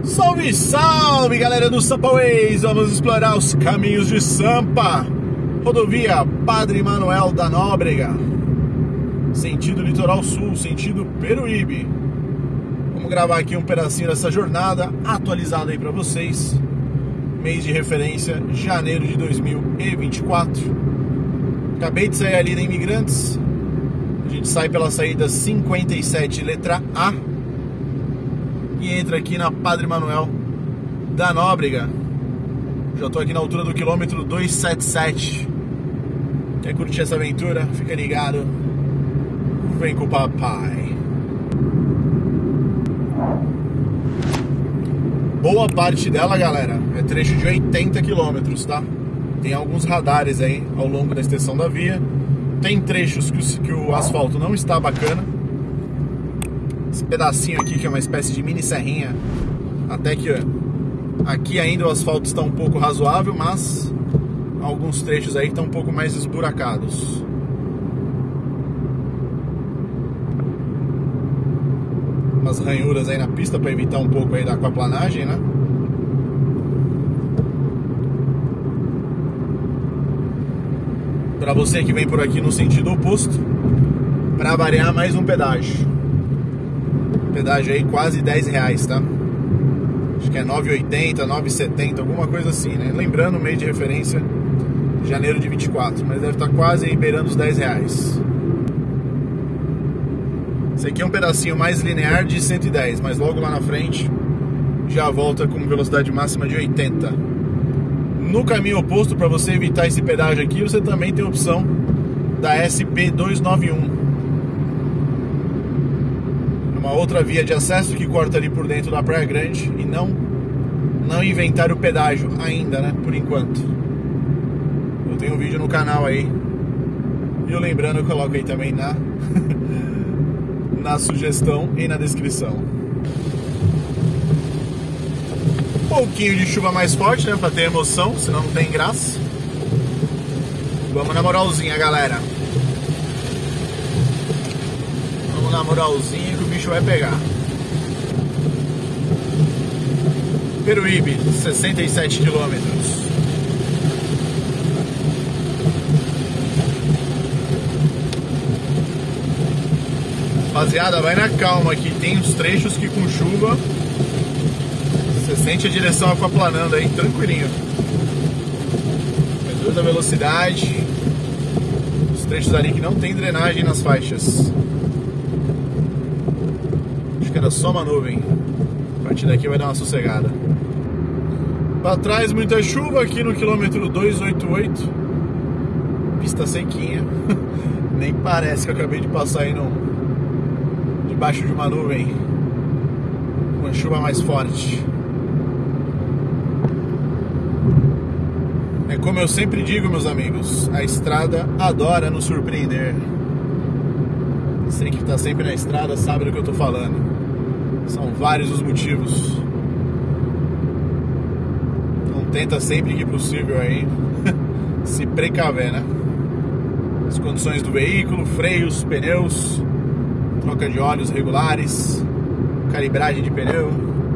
Salve, salve, galera do Sampa Ways! Vamos explorar os caminhos de Sampa. Rodovia Padre Manuel da Nóbrega, sentido Litoral Sul, sentido Peruíbe. Vamos gravar aqui um pedacinho dessa jornada atualizada aí pra vocês. Mês de referência, janeiro de 2024. Acabei de sair ali da Imigrantes. A gente sai pela saída 57, letra A, e entra aqui na Padre Manuel da Nóbrega. Já estou aqui na altura do quilômetro 277. Quer curtir essa aventura? Fica ligado. Vem com o papai. Boa parte dela, galera, é trecho de 80 quilômetros, tá? Tem alguns radares aí ao longo da extensão da via. Tem trechos que o asfalto não está bacana. Esse pedacinho aqui, que é uma espécie de mini serrinha, até que aqui ainda o asfalto está um pouco razoável, mas alguns trechos aí estão um pouco mais esburacados. Umas ranhuras aí na pista para evitar um pouco aí da aquaplanagem, né? Para você que vem por aqui no sentido oposto, para variar, mais um pedágio. Pedágio aí quase R$10, tá? Acho que é 9,80, 9,70, alguma coisa assim, né? Lembrando o mês de referência, janeiro de 24, mas deve estar quase aí beirando os R$10. Esse aqui é um pedacinho mais linear de 110, mas logo lá na frente já volta com velocidade máxima de 80. No caminho oposto, para você evitar esse pedágio aqui, você também tem a opção da SP291. Uma outra via de acesso que corta ali por dentro da Praia Grande, e não inventaram o pedágio ainda, né? Por enquanto. Eu tenho um vídeo no canal aí, e eu lembrando, eu coloco aí também na sugestão e na descrição. Um pouquinho de chuva mais forte, né? Pra ter emoção, senão não tem graça. Vamos na moralzinha, galera. Vamos na moralzinha que o bicho vai pegar. Peruíbe, 67 quilômetros. Rapaziada, vai na calma aqui. Tem uns trechos que com chuva você sente a direção aquaplanando aí, tranquilinho. Reduz a velocidade. Os trechos ali que não tem drenagem nas faixas. Acho que era só uma nuvem. A partir daqui vai dar uma sossegada. Pra trás muita chuva aqui no quilômetro 288. Pista sequinha. Nem parece que eu acabei de passar aí debaixo de uma nuvem. Uma chuva mais forte. É como eu sempre digo, meus amigos, a estrada adora nos surpreender. Você que está sempre na estrada sabe do que eu estou falando. São vários os motivos. Então tenta sempre que possível aí se precaver, né? As condições do veículo, freios, pneus, troca de óleos regulares, calibragem de pneu,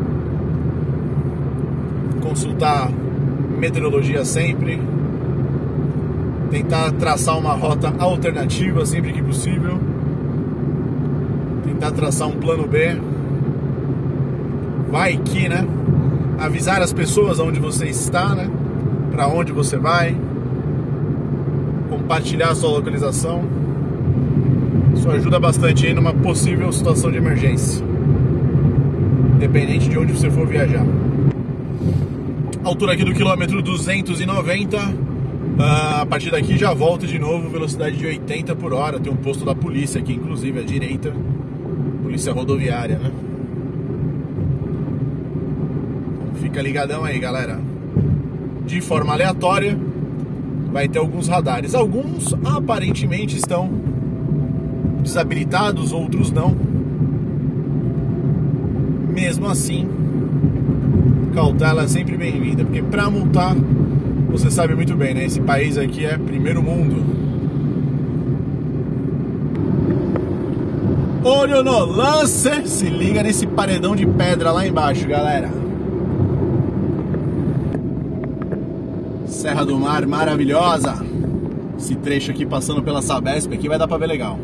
consultar meteorologia sempre, tentar traçar uma rota alternativa sempre que possível, tentar traçar um plano B, vai que, né? Avisar as pessoas onde você está, né? Para onde você vai, compartilhar a sua localização. Isso ajuda bastante aí numa possível situação de emergência, independente de onde você for viajar. Altura aqui do quilômetro 290. A partir daqui já volta de novo, velocidade de 80 por hora. Tem um posto da polícia aqui, inclusive à direita. Polícia rodoviária, né? Então fica ligadão aí, galera. De forma aleatória vai ter alguns radares. Alguns aparentemente estão desabilitados, outros não. Mesmo assim, cautela é sempre bem-vinda, porque pra multar, você sabe muito bem, né? Esse país aqui é primeiro mundo. Olho no lance. Se liga nesse paredão de pedra lá embaixo, galera. Serra do Mar maravilhosa. Esse trecho aqui passando pela Sabesp aqui vai dar pra ver legal.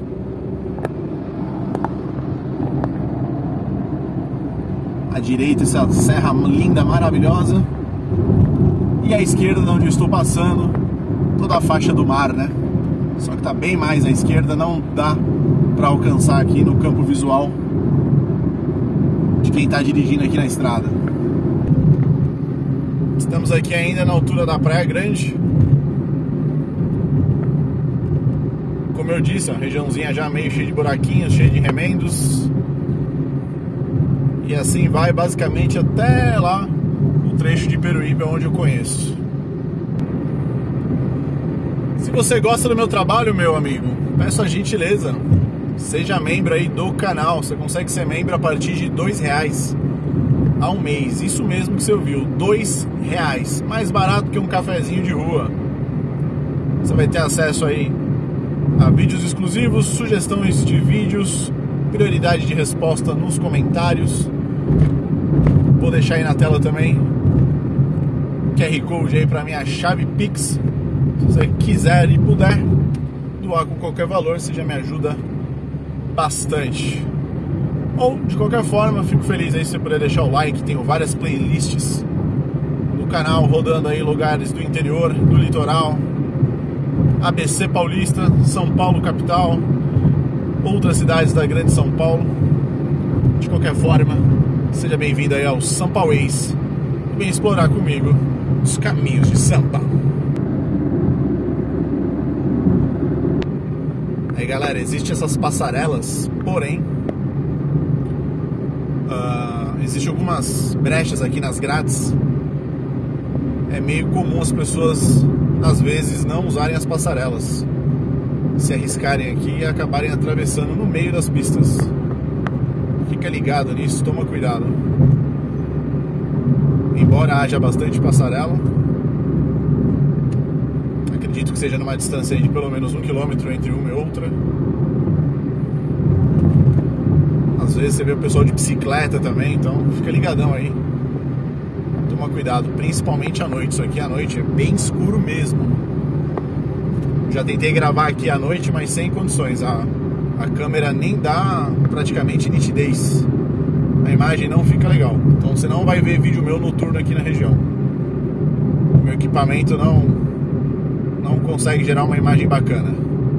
À direita essa serra linda, maravilhosa. E à esquerda, de onde eu estou passando, toda a faixa do mar, né? Só que tá bem mais à esquerda, não dá pra alcançar aqui no campo visual de quem tá dirigindo aqui na estrada. Estamos aqui ainda na altura da Praia Grande. Como eu disse, a regiãozinha já meio cheia de buraquinhos, cheia de remendos. E assim vai basicamente até lá o trecho de Peruíbe, onde eu conheço. Se você gosta do meu trabalho, meu amigo, peço a gentileza, seja membro aí do canal. Você consegue ser membro a partir de R$2 ao mês. Isso mesmo que você ouviu, R$2. Mais barato que um cafezinho de rua. Você vai ter acesso aí a vídeos exclusivos, sugestões de vídeos, prioridade de resposta nos comentários. Vou deixar aí na tela também QR Code aí para minha chave Pix. Se você quiser e puder doar com qualquer valor, você já me ajuda bastante. Ou, de qualquer forma, fico feliz aí se você puder deixar o like. Tenho várias playlists no canal, rodando aí lugares do interior, do litoral, ABC Paulista, São Paulo capital, outras cidades da grande São Paulo. De qualquer forma, seja bem-vindo aí ao Sampa Ways. Vem explorar comigo os caminhos de Sampa. Aí, galera, existem essas passarelas, porém existem algumas brechas aqui nas grades. É meio comum as pessoas, às vezes, não usarem as passarelas, se arriscarem aqui e acabarem atravessando no meio das pistas. Fica ligado nisso, toma cuidado. Embora haja bastante passarela, acredito que seja numa distância de pelo menos 1 km entre uma e outra. Às vezes você vê o pessoal de bicicleta também, então fica ligadão aí. Toma cuidado, principalmente à noite. Isso aqui à noite é bem escuro mesmo. Já tentei gravar aqui à noite, mas sem condições. A câmera nem dá praticamente nitidez. A imagem não fica legal. Então você não vai ver vídeo meu noturno aqui na região. Meu equipamento não consegue gerar uma imagem bacana.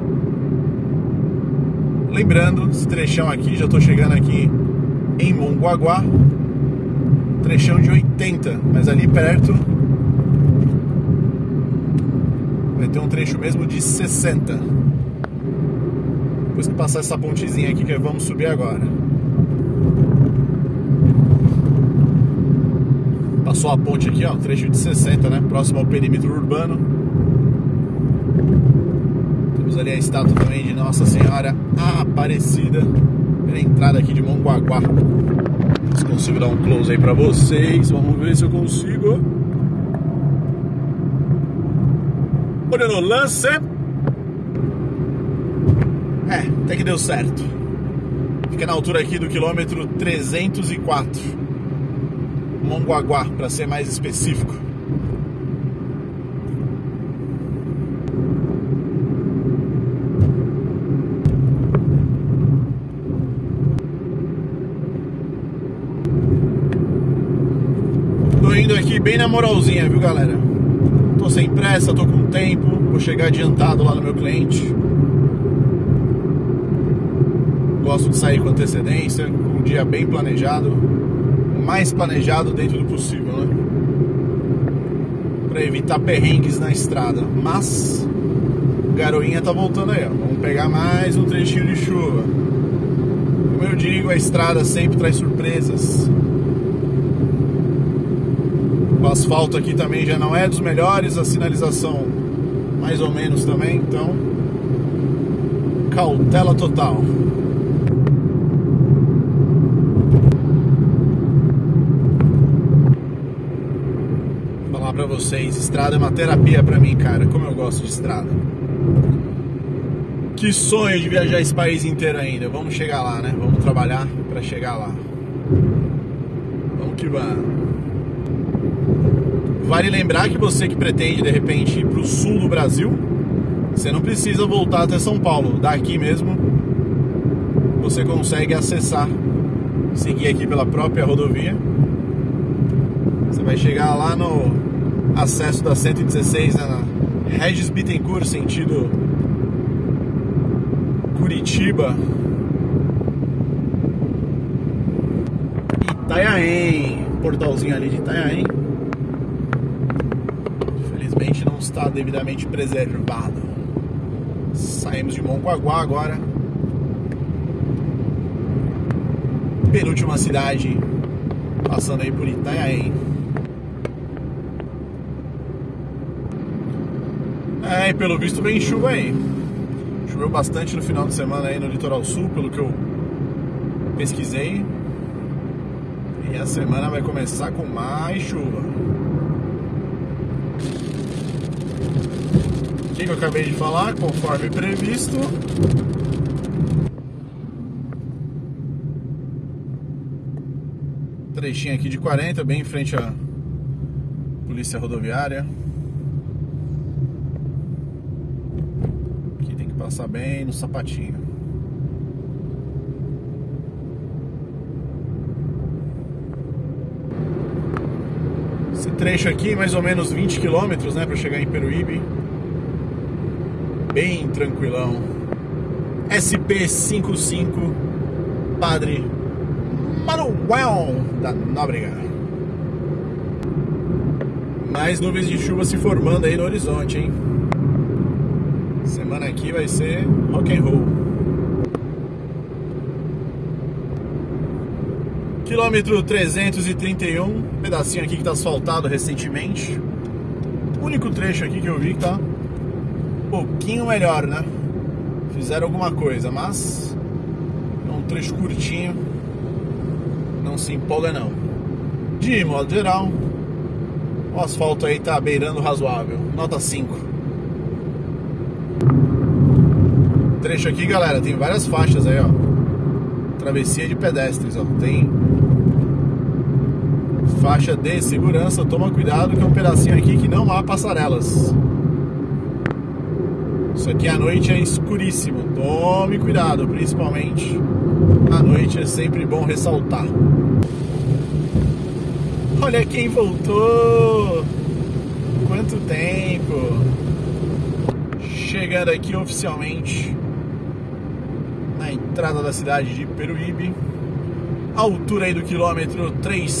Lembrando, esse trechão aqui, já estou chegando aqui em Mongaguá. Trechão de 80, mas ali perto vai ter um trecho mesmo de 60. Depois que passar essa pontezinha aqui que vamos subir agora. Passou a ponte aqui, ó, trecho de 60, né? Próximo ao perímetro urbano. Temos ali a estátua também de Nossa Senhora Aparecida, pela entrada aqui de Mongaguá. Se consigo dar um close aí pra vocês. Vamos ver se eu consigo. Olha no lance. Até que deu certo. Fica na altura aqui do quilômetro 304, Mongaguá, para ser mais específico. Tô indo aqui bem na moralzinha, viu, galera? Tô sem pressa, tô com tempo. Vou chegar adiantado lá no meu cliente. Gosto de sair com antecedência, com um dia bem planejado, o mais planejado dentro do possível, né? Pra evitar perrengues na estrada. Mas o garoinha tá voltando aí, ó. Vamos pegar mais um trechinho de chuva. Como eu digo, a estrada sempre traz surpresas. O asfalto aqui também já não é dos melhores, a sinalização mais ou menos também, então cautela total. Vou falar pra vocês, estrada é uma terapia pra mim, cara. Como eu gosto de estrada. Que sonho de viajar esse país inteiro ainda. Vamos chegar lá, né? Vamos trabalhar pra chegar lá. Vamos que vamos. Vale lembrar que você que pretende de repente ir para o sul do Brasil, você não precisa voltar até São Paulo. Daqui mesmo você consegue acessar, seguir aqui pela própria rodovia. Você vai chegar lá no acesso da 116, na Regis Bittencourt, sentido Curitiba, Itanhaém, portalzinho ali de Itanhaém. Infelizmente não está devidamente preservado. Saímos de Moncoaguá agora. Penúltima cidade, passando aí por Itanhaém. E pelo visto vem chuva aí. Choveu bastante no final de semana aí no litoral sul, pelo que eu pesquisei. E a semana vai começar com mais chuva. O que eu acabei de falar, conforme previsto. Trechinho aqui de 40, bem em frente à polícia rodoviária. Aqui tem que passar bem no sapatinho. Esse trecho aqui, mais ou menos 20 km, né, para chegar em Peruíbe. Bem tranquilão. SP55 Padre Manuel da Nóbrega. Mais nuvens de chuva se formando aí no horizonte, hein? Semana aqui vai ser rock and roll. Quilômetro 331, pedacinho aqui que tá asfaltado recentemente. Único trecho aqui que eu vi que tá um pouquinho melhor, né? Fizeram alguma coisa, mas é um trecho curtinho. Não se empolga não. De modo geral, o asfalto aí tá beirando razoável. Nota 5. Trecho aqui, galera, tem várias faixas aí, ó. Travessia de pedestres, ó. Tem faixa de segurança. Toma cuidado que é um pedacinho aqui que não há passarelas. Isso aqui à noite é escuríssimo. Tome cuidado, principalmente à noite é sempre bom ressaltar. Olha quem voltou! Quanto tempo! Chegando aqui oficialmente na entrada da cidade de Peruíbe. Altura aí do quilômetro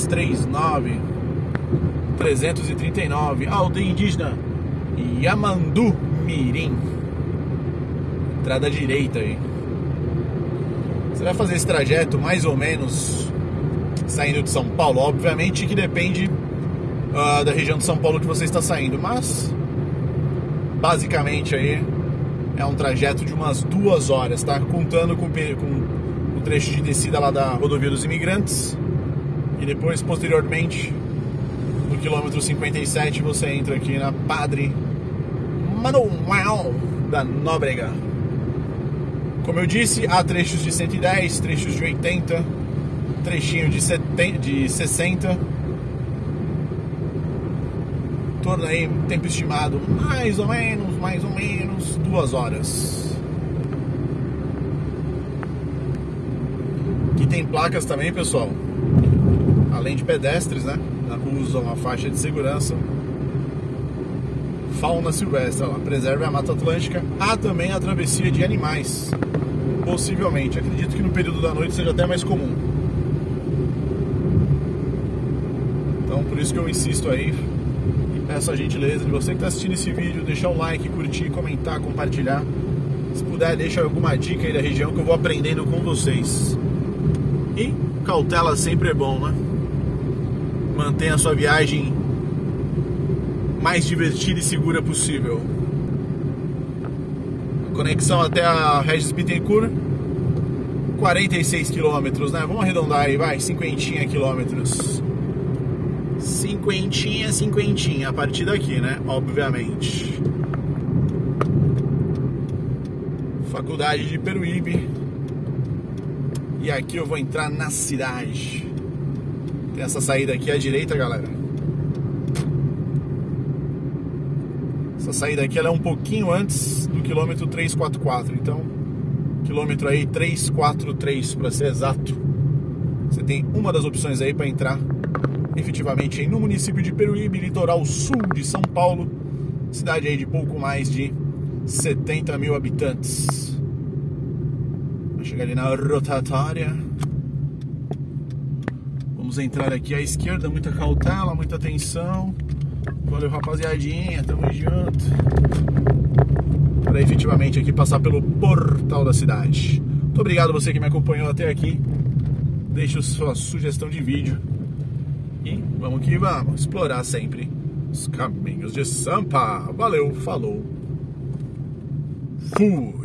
339, aldeia indígena Yamandu Mirim. Entrada direita aí. Você vai fazer esse trajeto mais ou menos saindo de São Paulo. Obviamente que depende da região de São Paulo que você está saindo, mas basicamente aí é um trajeto de umas 2 horas, tá? Contando com o trecho de descida lá da rodovia dos imigrantes. E depois, posteriormente, no quilômetro 57, você entra aqui na Padre Manuel da Nóbrega. Como eu disse, há trechos de 110, trechos de 80, trechinho de 60. Torna aí um tempo estimado mais ou menos 2 horas. Aqui tem placas também, pessoal. Além de pedestres, né? Usam a faixa de segurança. Fauna silvestre, ó, preserve a Mata Atlântica. Há também a travessia de animais. Possivelmente, acredito que no período da noite seja até mais comum. Então por isso que eu insisto aí e peço a gentileza de você que está assistindo esse vídeo, deixar o like, curtir, comentar, compartilhar. Se puder, deixa alguma dica aí da região que eu vou aprendendo com vocês. E cautela sempre é bom, né? Mantenha a sua viagem mais divertida e segura possível. Conexão até a Regis Bittencourt, 46 quilômetros, né? Vamos arredondar aí, vai, 50 quilômetros. 50, a partir daqui, né? Obviamente. Faculdade de Peruíbe. E aqui eu vou entrar na cidade. Tem essa saída aqui à direita, galera. Essa saída aqui ela é um pouquinho antes do quilômetro 344, então quilômetro aí 343 para ser exato. Você tem uma das opções aí para entrar efetivamente aí no município de Peruíbe, litoral sul de São Paulo, cidade aí de pouco mais de 70 mil habitantes. Vai chegar ali na rotatória. Vamos entrar aqui à esquerda, muita cautela, muita atenção. Valeu, rapaziadinha, tamo junto. Para efetivamente aqui passar pelo portal da cidade. Muito obrigado você que me acompanhou até aqui. Deixe sua sugestão de vídeo. E vamos que vamos explorar sempre os caminhos de Sampa. Valeu, falou, fui!